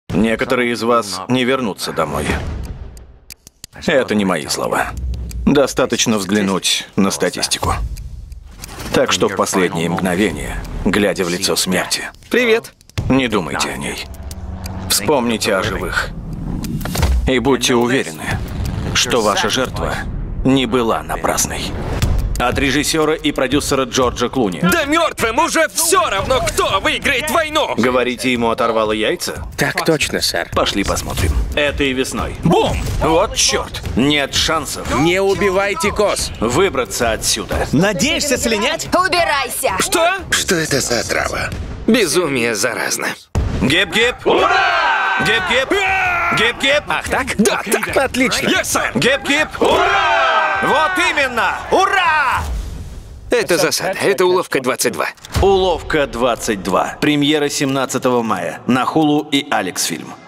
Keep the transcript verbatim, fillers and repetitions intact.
Некоторые из вас не вернутся домой. Это не мои слова. Достаточно взглянуть на статистику. Так что в последние мгновения, глядя в лицо смерти, Привет. не думайте о ней. Вспомните о живых. И будьте уверены, что ваша жертва не была напрасной. От режиссера и продюсера Джорджа Клуни. Да мертвым уже все равно, кто выиграет войну. Говорите, ему оторвало яйца? Так точно, сэр. Пошли посмотрим. Этой весной. Бум! Вот черт! Нет шансов Не убивайте коз. выбраться отсюда. Надеешься слинять? Убирайся! Что? Что это за отрава? Безумие заразно. Геп-геп! Ура! Геп-геп! Геп-геп! Ах так? Да, так. Отлично. Yes, сэр. Геп-геп! Ура! Вот именно! Ура! Это засада. Это уловка двадцать два. Уловка двадцать два. Премьера семнадцатого мая на Hulu и Алекс Фильм.